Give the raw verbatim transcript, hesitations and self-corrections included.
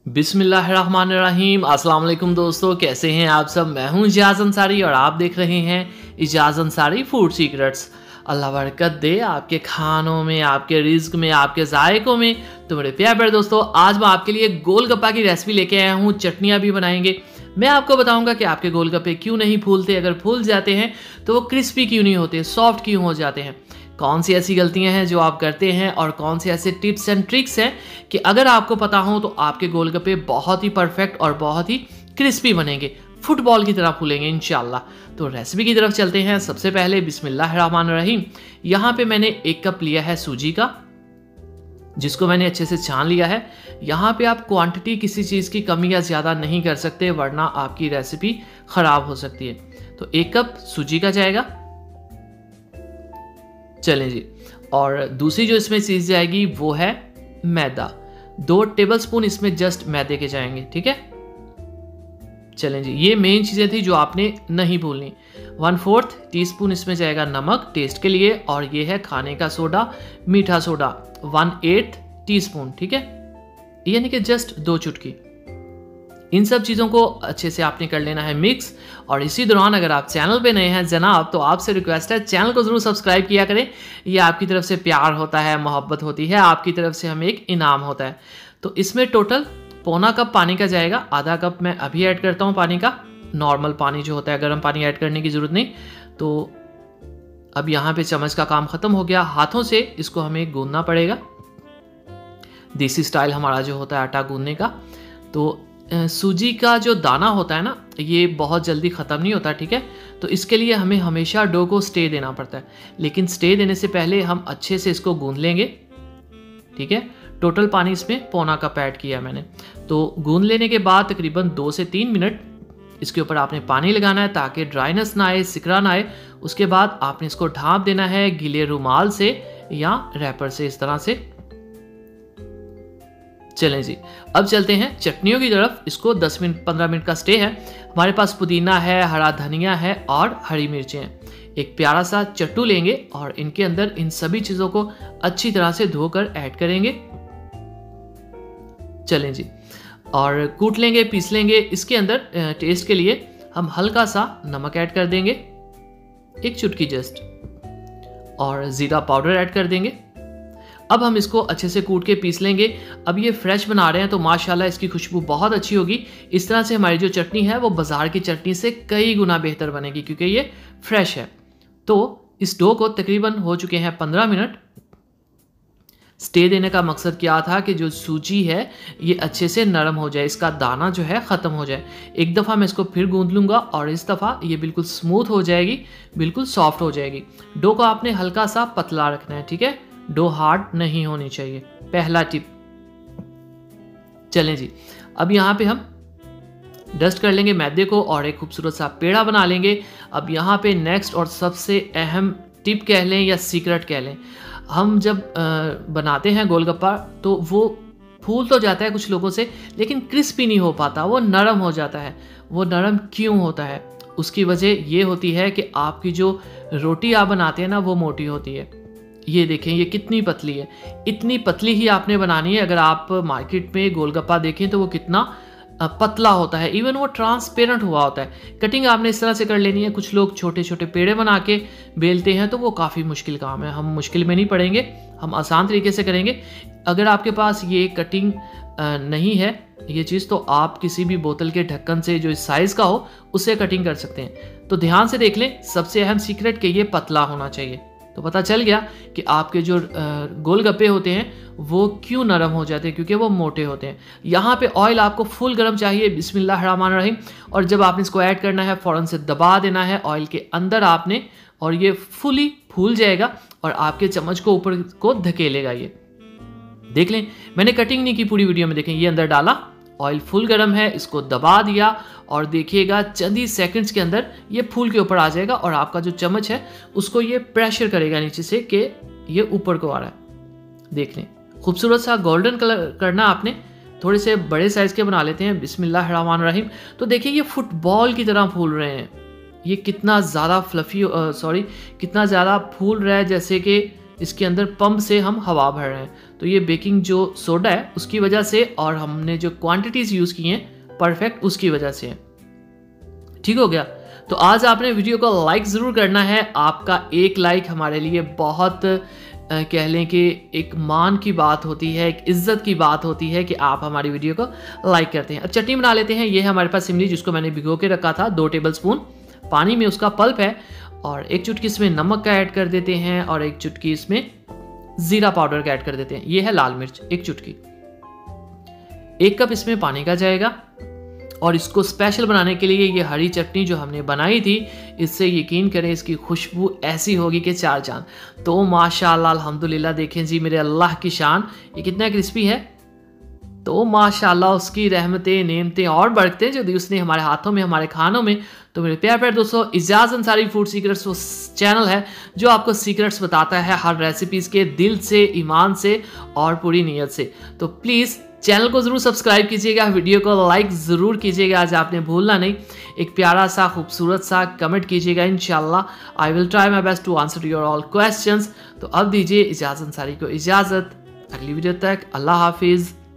बिस्मिल्लाहिर्रहमानिर्रहीम। अस्सलाम वालेकुम दोस्तों, कैसे हैं आप सब। मैं हूं इजाज़ अंसारी और आप देख रहे हैं इजाज़ अंसारी फूड सीक्रेट्स। अल्लाह बरकत दे आपके खानों में, आपके रिज्क में, आपके जायकों में। तो मेरे प्यारे प्यारे दोस्तों, आज मैं आपके लिए गोलगप्पा की रेसिपी लेके आया हूँ। चटनियाँ भी बनाएंगे। मैं आपको बताऊंगा कि आपके गोलगप्पे क्यों नहीं फूलते, अगर फूल जाते हैं तो वो क्रिस्पी क्यों नहीं होते, सॉफ्ट क्यों हो जाते हैं, कौन सी ऐसी गलतियां हैं जो आप करते हैं और कौन से ऐसे टिप्स एंड ट्रिक्स हैं कि अगर आपको पता हो तो आपके गोलगप्पे बहुत ही परफेक्ट और बहुत ही क्रिस्पी बनेंगे, फुटबॉल की तरह फूलेंगे इंशाल्लाह। तो रेसिपी की तरफ चलते हैं। सबसे पहले बिस्मिल्लाहिर्रहमानिर्रहीम। यहाँ पे मैंने एक कप लिया है सूजी का, जिसको मैंने अच्छे से छान लिया है। यहाँ पे आप क्वांटिटी किसी चीज़ की कमी या ज़्यादा नहीं कर सकते, वरना आपकी रेसिपी ख़राब हो सकती है। तो एक कप सूजी का जाएगा। चलें जी। और दूसरी जो इसमें चीज़ जाएगी वो है मैदा। दो टेबलस्पून इसमें जस्ट मैदे के जाएंगे, ठीक है। चलें जी, ये मेन चीज़ें थी जो आपने नहीं भूलनी। वन फोर्थ टी स्पून इसमें जाएगा नमक टेस्ट के लिए, और ये है खाने का सोडा, मीठा soda one eighth teaspoon, ठीक है, यानी कि जस्ट दो चुटकी। इन सब चीज़ों को अच्छे से आपने कर लेना है मिक्स। और इसी दौरान अगर आप चैनल पे नए हैं जनाब, तो आपसे रिक्वेस्ट है चैनल को ज़रूर सब्सक्राइब किया करें। ये आपकी तरफ से प्यार होता है, मोहब्बत होती है, आपकी तरफ से हमें एक इनाम होता है। तो इसमें टोटल पौना कप पानी का जाएगा। आधा कप मैं अभी ऐड करता हूँ पानी का, नॉर्मल पानी जो होता है, गर्म पानी ऐड करने की ज़रूरत नहीं। तो अब यहाँ पे चम्मच का काम ख़त्म हो गया। हाथों से इसको हमें गूंदना पड़ेगा, देसी स्टाइल हमारा जो होता है आटा गूंदने का। तो सूजी का जो दाना होता है ना, ये बहुत जल्दी ख़त्म नहीं होता, ठीक है। तो इसके लिए हमें हमेशा डो को स्टे देना पड़ता है, लेकिन स्टे देने से पहले हम अच्छे से इसको गूंद लेंगे, ठीक है। टोटल पानी इसमें पौना कप ऐड किया मैंने। तो गूंद लेने के बाद तकरीबन दो से तीन मिनट इसके ऊपर आपने पानी लगाना है ताकि ड्राइनेस ना आए, सिकरा ना आए। उसके बाद आपने इसको ढाँप देना है गीले रुमाल से या रैपर से, इस तरह से। चलें जी, अब चलते हैं चटनियों की तरफ। इसको दस मिनट पंद्रह मिनट का स्टे है। हमारे पास पुदीना है, हरा धनिया है और हरी मिर्चें हैं। एक प्यारा सा चट्टू लेंगे और इनके अंदर इन सभी चीज़ों को अच्छी तरह से धोकर ऐड करेंगे। चलें जी, और कूट लेंगे, पीस लेंगे। इसके अंदर टेस्ट के लिए हम हल्का सा नमक ऐड कर देंगे, एक चुटकी जस्ट, और ज़ीरा पाउडर ऐड कर देंगे। अब हम इसको अच्छे से कूट के पीस लेंगे। अब ये फ्रेश बना रहे हैं तो माशाल्लाह इसकी खुशबू बहुत अच्छी होगी। इस तरह से हमारी जो चटनी है वो बाज़ार की चटनी से कई गुना बेहतर बनेगी, क्योंकि ये फ्रेश है। तो इस डो को तकरीबन हो चुके हैं पंद्रह मिनट। स्टे देने का मकसद क्या था कि जो सूजी है ये अच्छे से नरम हो जाए, इसका दाना जो है ख़त्म हो जाए। एक दफ़ा मैं इसको फिर गूंद लूँगा और इस दफ़ा ये बिल्कुल स्मूथ हो जाएगी, बिल्कुल सॉफ्ट हो जाएगी। डो को आपने हल्का सा पतला रखना है, ठीक है, डो हार्ड नहीं होनी चाहिए, पहला टिप। चलें जी, अब यहाँ पे हम डस्ट कर लेंगे मैदे को और एक खूबसूरत सा पेड़ा बना लेंगे। अब यहाँ पे नेक्स्ट और सबसे अहम टिप कह लें या सीक्रेट कह लें, हम जब आ, बनाते हैं गोलगप्पा तो वो फूल तो जाता है कुछ लोगों से, लेकिन क्रिस्पी नहीं हो पाता, वो नरम हो जाता है। वो नरम क्यों होता है? उसकी वजह ये होती है कि आपकी जो रोटी आप बनाते हैं ना, वो मोटी होती है। ये देखें, ये कितनी पतली है। इतनी पतली ही आपने बनानी है। अगर आप मार्केट में गोलगप्पा देखें तो वो कितना पतला होता है, इवन वो ट्रांसपेरेंट हुआ होता है। कटिंग आपने इस तरह से कर लेनी है। कुछ लोग छोटे छोटे पेड़े बना के बेलते हैं, तो वो काफ़ी मुश्किल काम है। हम मुश्किल में नहीं पड़ेंगे, हम आसान तरीके से करेंगे। अगर आपके पास ये कटिंग नहीं है ये चीज़, तो आप किसी भी बोतल के ढक्कन से जो इस साइज़ का हो उससे कटिंग कर सकते हैं। तो ध्यान से देख लें, सबसे अहम सीक्रेट कि ये पतला होना चाहिए। तो पता चल गया कि आपके जो गोलगप्पे होते हैं वो क्यों नरम हो जाते हैं, क्योंकि वो मोटे होते हैं। यहाँ पे ऑयल आपको फुल गर्म चाहिए। बिस्मिल्लाहिर्रहमानिर्रहीम। और जब आपने इसको ऐड करना है फ़ौरन से दबा देना है ऑयल के अंदर आपने, और ये फुली फूल जाएगा और आपके चम्मच को ऊपर को धकेलेगा। ये देख लें, मैंने कटिंग नहीं की पूरी वीडियो में, देखें ये अंदर डाला, ऑयल फुल गर्म है, इसको दबा दिया और देखिएगा चंद ही सेकंड्स के अंदर ये फूल के ऊपर आ जाएगा और आपका जो चम्मच है उसको ये प्रेशर करेगा नीचे से कि ये ऊपर को आ रहा है। देख लें, खूबसूरत सा गोल्डन कलर करना आपने। थोड़े से बड़े साइज़ के बना लेते हैं। बिस्मिल्लाहिर्रहमानिर्रहीम। तो देखिए ये फुटबॉल की तरह फूल रहे हैं। ये कितना ज़्यादा फ्लफ़ी, सॉरी कितना ज़्यादा फूल रहा है, जैसे कि इसके अंदर पंप से हम हवा भर रहे हैं। तो ये बेकिंग जो सोडा है उसकी वजह से, और हमने जो क्वांटिटीज़ यूज़ की हैं परफेक्ट, उसकी वजह से है। ठीक हो गया। तो आज आपने वीडियो को लाइक ज़रूर करना है। आपका एक लाइक हमारे लिए बहुत आ, कह लें कि एक मान की बात होती है, एक इज्जत की बात होती है कि आप हमारी वीडियो को लाइक करते हैं। अब चटनी बना लेते हैं। ये है हमारे पास इमली, जिसको मैंने भिगो के रखा था। दो टेबल स्पून पानी में उसका पल्प है, और एक चुटकी इसमें नमक का ऐड कर देते हैं, और एक चुटकी इसमें ज़ीरा पाउडर का ऐड कर देते हैं। ये है लाल मिर्च, एक चुटकी। एक कप इसमें पानी का जाएगा, और इसको स्पेशल बनाने के लिए ये हरी चटनी जो हमने बनाई थी, इससे यकीन करें इसकी खुशबू ऐसी होगी कि चार चांद। तो माशाल्लाह अल्हम्दुलिल्लाह, देखें जी मेरे अल्लाह की शान, ये कितना क्रिस्पी है। तो माशाल्लाह उसकी रहमतें नेमतें और बरकतें जो दी उसने हमारे हाथों में, हमारे खानों में। तो मेरे प्यार प्यार दोस्तों, इजाज़ अंसारी फूड सीक्रेट्स वो चैनल है जो आपको सीक्रेट्स बताता है हर रेसिपीज़ के, दिल से, ईमान से और पूरी नीयत से। तो प्लीज़ चैनल को ज़रूर सब्सक्राइब कीजिएगा, वीडियो को लाइक ज़रूर कीजिएगा, आज आपने भूलना नहीं। एक प्यारा सा खूबसूरत सा कमेंट कीजिएगा। इंशाल्लाह I will try my best to answer your all questions. तो अब दीजिए इजाज़त अंसारी को इजाज़त, अगली वीडियो तक अल्लाह हाफिज़।